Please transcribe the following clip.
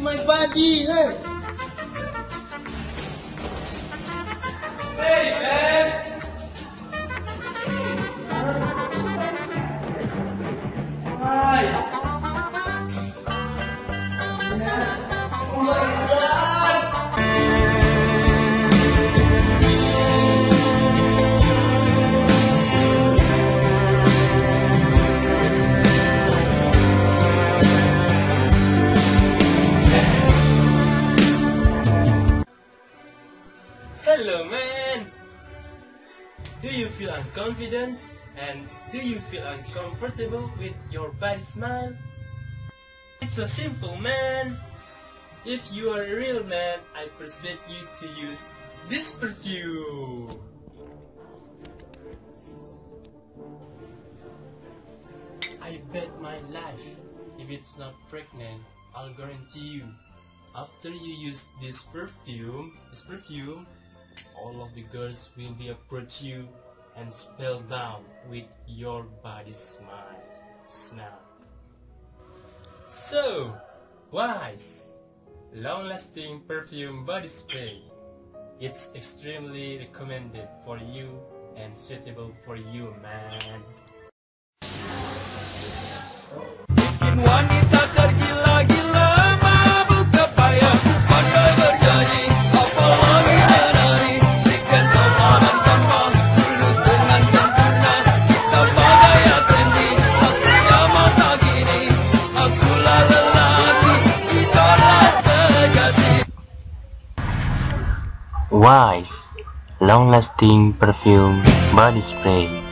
my body. Hey. Hey, man! Why? Oh my God! Hello, man! Do you feel unconfident? And do you feel uncomfortable with your body smile? It's so simple, man! If you are a real man, I persuade you to use this perfume! I bet my life, if it's not pregnant, I'll guarantee you, after you use this perfume, all of the girls will be approach you and spellbound with your body smell. So, Wise long-lasting perfume body spray. It's extremely recommended for you and suitable for you, man. Bikin wanita tergila-gila, mabuk kepaya, pandai bernyanyi, apalagi menari, berikan sopanan tanpa tulus dengan sempurna. Kita bagaya trendi, pria masa kini, akulah lelaki, idola sejati. Wise long-lasting perfume body spray.